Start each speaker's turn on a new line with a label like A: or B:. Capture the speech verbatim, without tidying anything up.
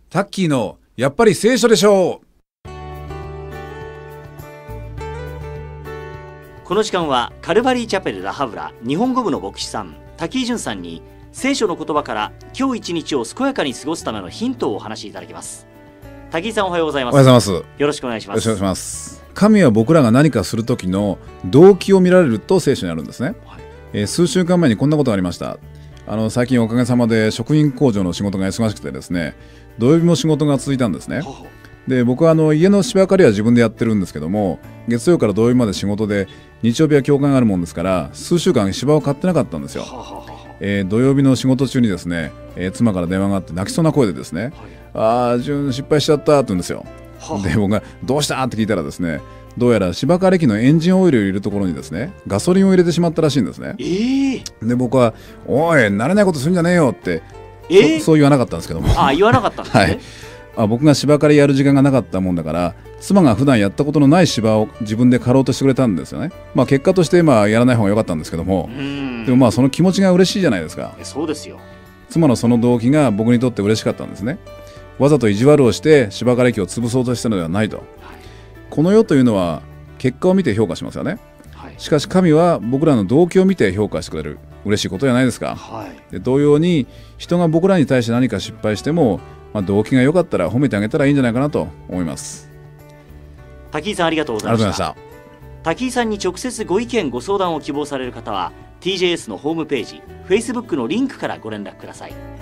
A: タッキーのやっぱり聖書でしょう。
B: この時間はカルバリーチャペルラハブラ日本語部の牧師さん滝井淳さんに聖書の言葉から今日一日を健やかに過ごすためのヒントをお話しいただきます。滝井さん、おはようございます。
A: おはようございます。
B: よろしくお願いします。
A: よろしくお願いします。神は僕らが何かする時の動機を見られると聖書にあるんですね、はい。えー、数週間前にこんなことがありました。あの最近おかげさまで食品工場の仕事が忙しくてですね、土曜日も仕事が続いたんですね。で僕はあの家の芝刈りは自分でやってるんですけども、月曜から土曜日まで仕事で日曜日は教会があるもんですから数週間芝を買ってなかったんですよ。えー、土曜日の仕事中にですね、えー、妻から電話があって泣きそうな声でですね、はい、ああ順失敗しちゃったって言うんですよ。で僕がどうしたって聞いたらですね、どうやら芝刈り機のエンジンオイルを入れるところにですねガソリンを入れてしまったらしいんですね。えー、で僕はおい慣れないことするんじゃねえよって、えー、そ, そう言わなかったんですけども。
B: あ、言わなかったんですね。はい、
A: あ僕が芝刈りやる時間がなかったもんだから妻が普段やったことのない芝を自分で刈ろうとしてくれたんですよね。まあ結果としてまあやらない方が良かったんですけども、でもまあその気持ちが嬉しいじゃないですか。
B: そうですよ。
A: 妻のその動機が僕にとって嬉しかったんですね。わざと意地悪をして芝刈り機を潰そうとしたのではないと、はい、この世というのは結果を見て評価しますよね、はい、しかし神は僕らの動機を見て評価してくれる。嬉しいことじゃないですか、はい、で同様に人が僕らに対して何か失敗しても、まあ、動機が良かったら褒めてあげたらいいんじゃないかなと思います。
B: 滝井さん、ありがとうございました。
A: ありがとうございました。
B: 滝井さんに直接ご意見ご相談を希望される方は ティージェーエス のホームページ Facebook のリンクからご連絡ください。